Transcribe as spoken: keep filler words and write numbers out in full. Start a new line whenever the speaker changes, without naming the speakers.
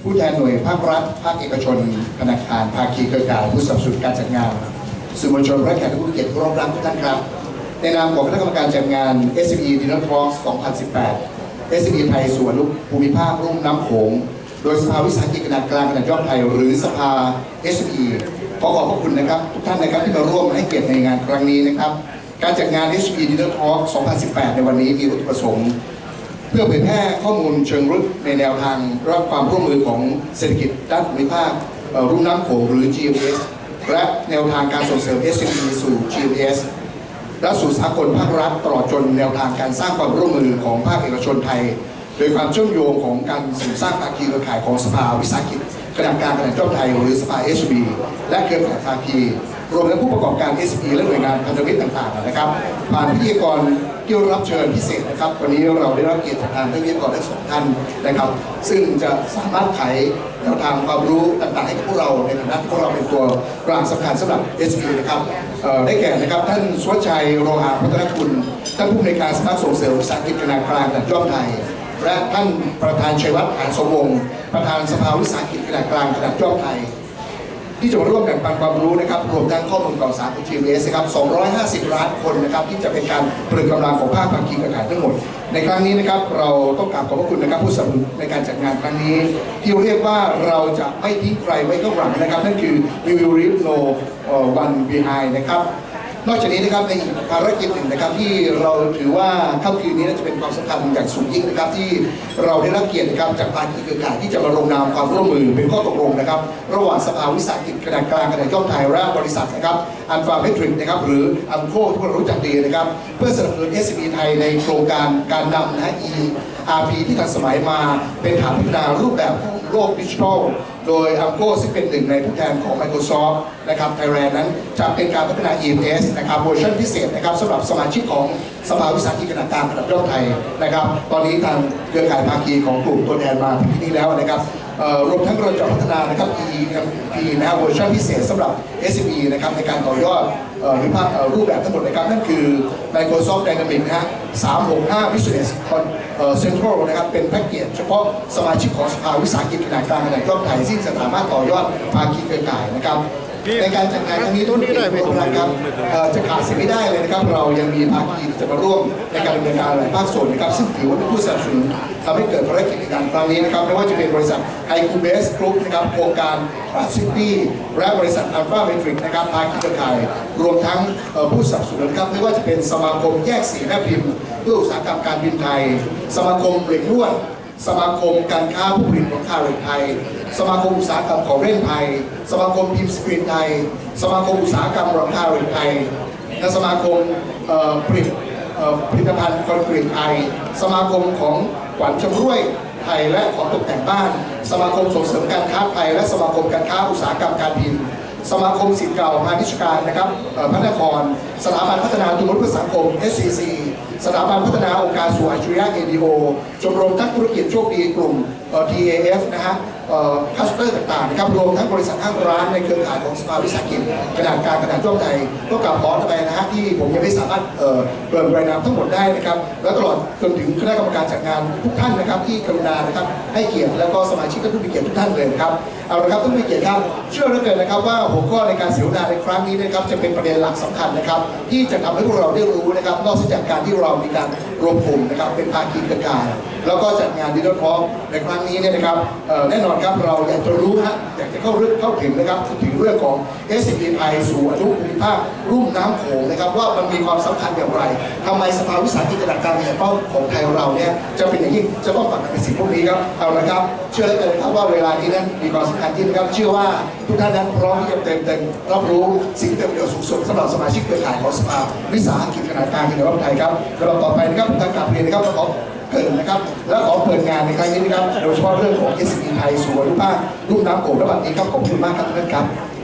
ผู้แทนหน่วยภาครัฐภาคเอกชนธนาคารภาคีเครือข่ายผู้สนับสนุนการจัดงานสื่อมวลชนและแขกผู้เกียรติผู้ร่วมรับทุกท่านครับในนามของคณะกรรมการจัดงาน เอส เอ็ม อี Dinner Talk สองพันสิบแปด เอส เอ็ม อี ไทยสู่อนุภูมิภาคลุ่มน้ำโขงโดยสภาวิสาหกิจขนาดกลางขนาดย่อมไทยหรือสภา เอส เอ็ม อี ขอขอบพระคุณนะครับทุกท่านนะครับที่มาร่วมให้เกียรติในงานครั้งนี้นะครับการจัดงาน เอส เอ็ม อี Dinner Talk สองพันสิบแปด ในวันนี้มีวัตถุประสงค์เพื่อเผยแพร่ข้อมูลเชิงรุกในแนวทางรับความร่วมมือของเศรษฐกิจด้านภูมิภาคลุ่มน้ำโขงหรือ จี เอ็ม เอส และแนวทางการส่งเสริม เอส เอ็ม อี สู่ จี เอ็ม เอส และสู่สากลภาครัฐตลอดจนแนวทางการสร้างความร่วมมือของภาคเอกชนไทยโดยความเชื่อมโยงของการเสริมสร้างภาคีเครือข่ายของสภาวิสาหกิจขนาดกลางขนาดย่อมไทยหรือสภา เอส บี และเครือข่ายภาคีรวมทั้งผู้ประกอบการ เอส บี และหน่วยงานพันธมิตรต่างๆนะครับผ่านพิธีกรที่รับเชิญพิเศษนะครับวันนี้เราได้รับเกียรติจากทางพิธีกรทั้งสองท่านนะครับซึ่งจะสามารถไขแนวทางความรู้ต่างๆให้กับพวกเราในฐานะที่พวกเราเป็นตัวกลางสำคัญสำหรับ เอส บี นะครับได้แก่นะครับท่านสุวัชชัยโรหะพัฒนคุณท่านผู้อำนวยการสำนักส่งเสริมวิสาหกิจขนาดกลางขนาดย่อมไทยและท่านประธานชัยวัฒน์หานสมวงศ์ประธานสภาวิสาหกิจขนาดกลางขนาดย่อมไทยที่จะมาร่วมแบ่งปันความรู้นะครับรวมทั้งข้อมูลข่าวสารของ จี เอ็ม เอส นะครับสองร้อยห้าสิบล้านคนนะครับที่จะเป็นการผลึกกำลังของภาคภาคีเครือข่ายทั้งหมดในครั้งนี้นะครับเราต้องกราบขอบพระคุณนะครับผู้สนับสนุนในการจัดงานครั้งนี้ที่เรียกว่าเราจะไม่ทิ้งใครไว้ข้างหลังนะครับนั่นคือ we will leave no one behind นะครับนอกจากนี้นะครับในภารกิจหนึ่งนะครับที่เราถือว่าค่ำคืนนี้จะเป็นความสำคัญอย่างสูงยิ่งนะครับที่เราได้รับเกียรตินะครับจากภาคีเครือข่ายที่จะมาลงนามความร่วมมือเป็นข้อตกลงนะครับระหว่างสภาวิสาหกิจขนาดกลางขนาดย่อมไทยและบริษัทนะครับอัลฟาเมทริกนะครับหรืออัลโคที่เรารู้จักดีนะครับเพื่อสนับสนุน เอส เอ็ม อี ไทยในโครงการการนำนะ อี อาร์ พี ที่ทันสมัยมาเป็นฐานพัฒนารูปแบบโลกดิจิทัลโดยอัลโคซึ่งเป็นหนึ่งในผู้แทนของ Microsoft นะครับไทยแลนด์นั้นจะเป็นการพัฒนา อี เอ็ม เอส นะครับเวอร์ชันพิเศษนะครับสำหรับสมาชิกของสภาวิสาหกิจขนาดกลางขนาดย่อมไทยนะครับตอนนี้ทางเครือข่ายภาคีของกลุ่มตัวแทนมาที่นี่แล้วนะครับรวมทั้งเราจะพัฒนานะครับ อี เอ็ม พี นะเวอร์ชันพิเศษสำหรับ เอส เอ็ม อี นะครับในการต่อยอดหรือภาพรูปแบบทั้งหมดนะครับนั่นคือ Microsoft Dynamics นะฮะสามหกห้า Business Central นะครับเป็นแพ็กเกจเฉพาะสมาชิกของสภาวิสาหกิจขนาดกลางขนาดย่อมไทยซึ่งสามารถต่อยอดภาคีเครือข่ายนะครับในการจัดงานครั้งนี้ทุกที่โรงงานครับจะขาดสิ่งไม่ได้เลยนะครับเรายังมีภาคีที่จะมาร่วมในการดำเนินการหลายภาคส่วนนะครับซึ่งถือว่าเป็นผู้สนับสนุนทำให้เกิดภารกิจในการครั้งนี้นะครับไม่ว่าจะเป็นบริษัทไอคูเบสกรุ๊ปนะครับโครงการราซิตี้และบริษัทอัลฟาเมทริกนะครับภาคีเครือข่ายรวมทั้งผู้สนับสนุนนะครับไม่ว่าจะเป็นสมาคมแยกสีแม่พิมพ์เพื่ออุตสาหกรรมการบินไทยสมาคมเหล็กลวดสมาคมการค้าผู้ผลิตหลังคาเหล็กไทยสมาคมอุตสาหกรรมของเล่นไทยสมาคมพิมพ์สกรีนไทยสมาคมอุตสาหกรรมหลังคาเหล็กไทยและสมาคมผลิตผลิตภัณฑ์คอนกรีตไทยสมาคมของขวัญชำร่วยไทยและของตกแต่งบ้านสมาคมส่งเสริมการค้าไทยและสมาคมการค้าอุตสาหกรรมการพิมพ์สมาคมศิษย์เก่าพาณิชย์การนะครับพระนครสถาบันพัฒนาธุรกิจสังคม เอส ซี ซี สถาบันพัฒนาองค์การส่วนอัจฉริยะ เอ ดี โอ ชมรมนักธุรกิจโชคดีกลุ่ม ที เอ เอฟ นะฮะคัสเตอร์ต่างๆนะครับรวมทั้งบริษัทห้างร้านในเครือข่ายของสภาวิสาหกิจขนาดกลางขนาดย่อมไทยก็กลับขอไปนะฮะที่ผมยังไม่สามารถเปิดรายนามทั้งหมดได้นะครับและตลอดจนถึงคณะกรรมการจัดงานทุกท่านนะครับที่กรุณานะครับให้เกียรติแล้วก็สมาชิกและผู้มีเกียรติทุกท่านเลยนะครับเอาละครับท่านผู้มีเกียรติครับเชื่อเหลือเกินนะครับว่าหัวข้อในการเสวนาในครั้งนี้นะครับจะเป็นประเด็นหลักสำคัญนะครับที่จะทำให้พวกเราได้รู้นะครับนอกจากการที่เรามีการรวมกลุ่มนะครับเป็นภาคีเครือข่ายแล้วก็จัดงานดิจิทัลทอล์กในครั้งนี้เนี่ยนะครับแน่นอนครับเราอยากจะรู้ฮะอยากจะเข้าเรื่องเข้าถึงนะครับถึงเรื่องของ เอส เอ็ม อี ไทยสู่อนุภูมิภาคลุ่มน้ำโขงนะครับว่ามันมีความสำคัญอย่างไรทำไมสภาวิสาหกิจขนาดกลางเนี่ยของไทยเราเนี่ยจะเป็นอย่างยิ่งจะต้องปักในสิ่งพวกนี้ครับเอาละครับเชื่อเลยครับว่าเวลานี้นั้นมีความสำคัญที่นะครับเชื่อว่าทุกท่านนั้นพร้อมที่จะเต็มเต็มรับรู้สิ่งที่เป็นประโยชน์สูงสุดสำหรับสมาชิกเครือข่ายของสภาวิสาหกิจขนาดกลางในประเทศไทยครับลำดับต่อไปนะครับทางการเรียนนะครับขอเกิดนะครับและขอเปิดงานในครั้งนี้นะครับโดยเฉพาะเรื่องของ เอส เอ็ม อี ไทยสู่อนุภาคลุ่มน้ำโขงระหว่างนี้ครับขอบคุณมากครับท่านครับ